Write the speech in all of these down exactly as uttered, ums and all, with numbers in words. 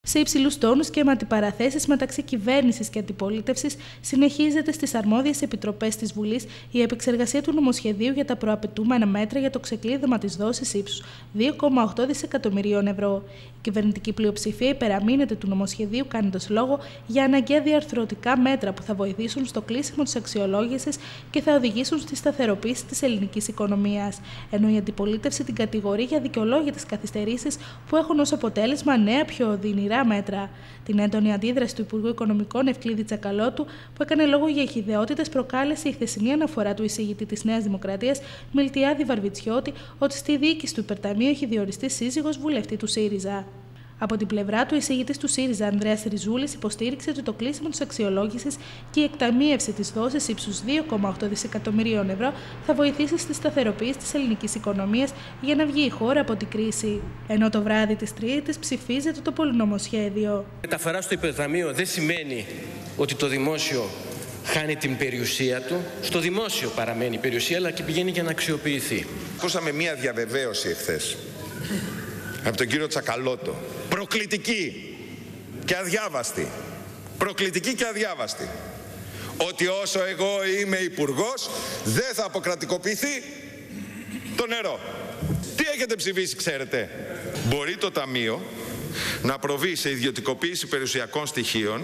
Σε υψηλούς τόνους και με αντιπαραθέσεις μεταξύ κυβέρνησης και αντιπολίτευσης, συνεχίζεται στις αρμόδιες επιτροπές της Βουλής η επεξεργασία του νομοσχεδίου για τα προαπαιτούμενα μέτρα για το ξεκλείδωμα της δόσης ύψους δύο κόμμα οκτώ δισεκατομμυρίων ευρώ. Η κυβερνητική πλειοψηφία υπεραμείνεται του νομοσχεδίου, κάνοντας λόγο για αναγκαία διαρθρωτικά μέτρα που θα βοηθήσουν στο κλείσιμο της αξιολόγησης και θα οδηγήσουν στη σταθεροποίηση της ελληνικής οικονομίας. Ενώ η αντιπολίτευση την κατηγορεί για δικαιολόγητες καθυστερήσεις που έχουν ως αποτέλεσμα νέα πιο οδυνηρά μέτρα. Την έντονη αντίδραση του Υπουργού Οικονομικών Ευκλήδη Τσακαλώτου, που έκανε λόγο για εχυδαιότητες, προκάλεσε η χθεσινή αναφορά του εισηγητή της Νέας Δημοκρατίας, Μιλτιάδη Βαρβιτσιώτη, ότι στη διοίκηση του υπερταμείου έχει διοριστεί σύζυγος βουλευτή του ΣΥΡΙΖΑ. Από την πλευρά του, ο εισηγητής του ΣΥΡΙΖΑ, Ανδρέας Ριζούλης, υποστήριξε ότι το κλείσιμο της αξιολόγησης και η εκταμείευση της δόσης ύψους δύο κόμμα οκτώ δισεκατομμυρίων ευρώ θα βοηθήσει στη σταθεροποίηση της ελληνικής οικονομίας για να βγει η χώρα από την κρίση. Ενώ το βράδυ της Τρίτης ψηφίζεται το πολυνομοσχέδιο. Μεταφορά στο υπερταμείο δεν σημαίνει ότι το δημόσιο χάνει την περιουσία του. Στο δημόσιο παραμένει η περιουσία, αλλά και πηγαίνει για να αξιοποιηθεί. Ακούσαμε μία διαβεβαίωση εχθές από τον κύριο Τσακαλώτο. Προκλητική και αδιάβαστη. Προκλητική και αδιάβαστη. Ότι όσο εγώ είμαι υπουργός, δεν θα αποκρατικοποιηθεί το νερό. Τι έχετε ψηφίσει, ξέρετε? Μπορεί το Ταμείο να προβεί σε ιδιωτικοποίηση περιουσιακών στοιχείων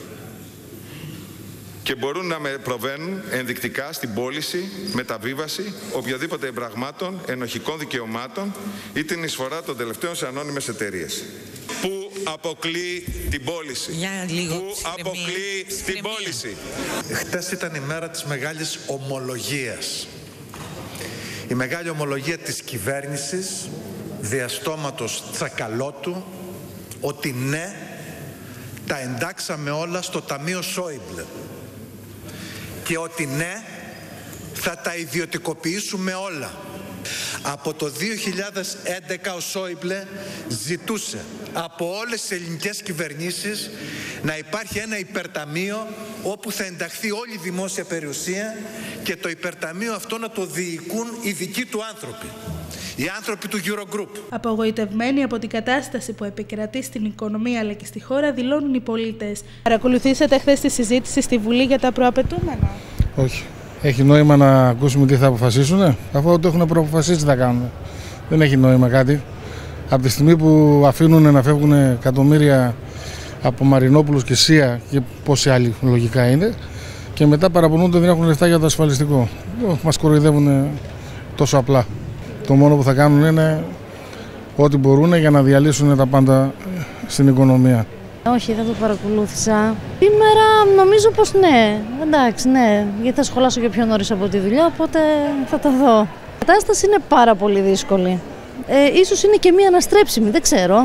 και μπορούν να προβαίνουν ενδεικτικά στην πώληση, μεταβίβαση οποιοδήποτε εμπραγμάτων, ενοχικών δικαιωμάτων ή την εισφορά των τελευταίων σε ανώνυμες εταιρείες. Που αποκλεί την πώληση. Λίγο, που αποκλεί την πώληση. Χτες ήταν η μέρα της μεγάλης ομολογίας. Η μεγάλη ομολογία της κυβέρνησης, διαστόματος Τσακαλώτου, ότι ναι, τα εντάξαμε όλα στο Ταμείο Σόιμπλε. Και ότι ναι, θα τα ιδιωτικοποιήσουμε όλα. Από το δύο χιλιάδες έντεκα ο Σόιμπλε ζητούσε από όλες τις ελληνικές κυβερνήσεις να υπάρχει ένα υπερταμείο όπου θα ενταχθεί όλη η δημόσια περιουσία και το υπερταμείο αυτό να το διοικούν οι δικοί του άνθρωποι. Οι άνθρωποι του Eurogroup. Απογοητευμένοι από την κατάσταση που επικρατεί στην οικονομία αλλά και στη χώρα, δηλώνουν οι πολίτες. Παρακολουθήσατε χθες τη συζήτηση στη Βουλή για τα προαπαιτούμενα? Όχι. Έχει νόημα να ακούσουμε τι θα αποφασίσουν, αφού το έχουν προαποφασίσει τι θα κάνουν. Δεν έχει νόημα κάτι. Από τη στιγμή που αφήνουν να φεύγουν εκατομμύρια από Μαρινόπουλους και Σία και πόσοι άλλοι λογικά είναι, και μετά παραπονούνται ότι δεν έχουν λεφτά για το ασφαλιστικό. Μας κοροϊδεύουν τόσο απλά. Το μόνο που θα κάνουν είναι ό,τι μπορούν για να διαλύσουν τα πάντα στην οικονομία. Όχι, δεν το παρακολούθησα. Σήμερα νομίζω πως ναι. Εντάξει, ναι. Γιατί θα σχολάσω και πιο νωρίς από τη δουλειά, οπότε θα τα δω. Η κατάσταση είναι πάρα πολύ δύσκολη. Ε, ίσως είναι και μία αναστρέψιμη, δεν ξέρω.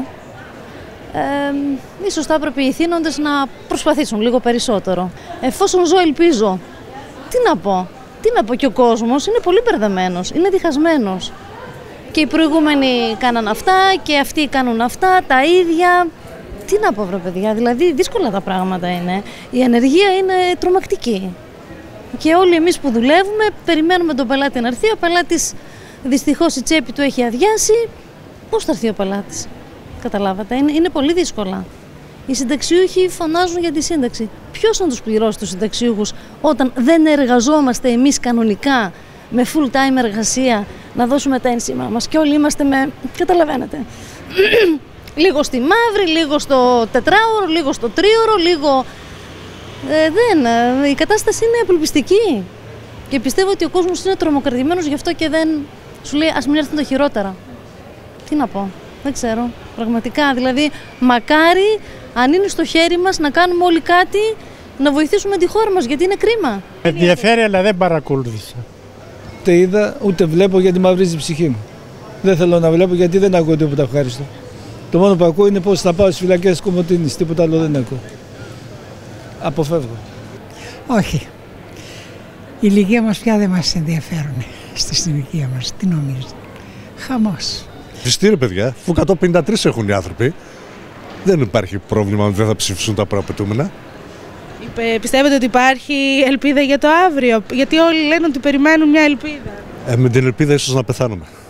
Ε, ίσως θα έπρεπε οι θύνοντες να προσπαθήσουν λίγο περισσότερο. Εφόσον ζω, ελπίζω. Τι να πω. Τι να πω, και ο κόσμος είναι πολύ μπερδεμένος, είναι διχασμένος. Και οι προηγούμενοι κάναν αυτά και αυτοί κάνουν αυτά, τα ίδια. Τι να πω, βρε παιδιά, δηλαδή δύσκολα τα πράγματα είναι. Η ανεργία είναι τρομακτική. Και όλοι εμείς που δουλεύουμε περιμένουμε τον πελάτη να έρθει. Ο πελάτης δυστυχώς η τσέπη του έχει αδειάσει. Πώς θα έρθει ο πελάτης? Καταλάβατε, είναι, είναι πολύ δύσκολα. Οι συνταξιούχοι φωνάζουν για τη σύνταξη. Ποιος να τους πληρώσει τους συνταξιούχους όταν δεν εργαζόμαστε εμείς κανονικά με full time εργασία να δώσουμε τα ένσημα μας και όλοι είμαστε με, καταλαβαίνετε, λίγο στη μαύρη, λίγο στο τετράωρο, λίγο στο τρίωρο, λίγο... Ε, δεν, η κατάσταση είναι απελπιστική και πιστεύω ότι ο κόσμος είναι τρομοκρατημένος, γι' αυτό και δεν σου λέει ας μην έρθουν τα χειρότερα. Τι να πω, δεν ξέρω, πραγματικά, δηλαδή μακάρι αν είναι στο χέρι μας να κάνουμε όλοι κάτι, να βοηθήσουμε τη χώρα μας, γιατί είναι κρίμα. Με ενδιαφέρει, αλλά δεν παρακολούθησα. Ούτε είδα, ούτε βλέπω, γιατί μαυρίζει η ψυχή μου. Δεν θέλω να βλέπω, γιατί δεν ακούω τίποτα ευχάριστο. Το μόνο που ακούω είναι πώς θα πάω στις φυλακές της Κομοτίνης, τίποτα άλλο δεν ακούω. Αποφεύγω. Όχι. Η ηλικία μας πια δεν μας ενδιαφέρουν. Στην ηλικία μας, τι νομίζετε? Χαμός. Τι ρε παιδιά, αφού εκατόν πενήντα τρία έχουν οι άνθρωποι, δεν υπάρχει πρόβλημα ότι δεν θα ψηφίσουν τα προαπαιτούμενα. Πιστεύετε ότι υπάρχει ελπίδα για το αύριο? Γιατί όλοι λένε ότι περιμένουν μια ελπίδα. Ε, με την ελπίδα ίσως να πεθάνουμε.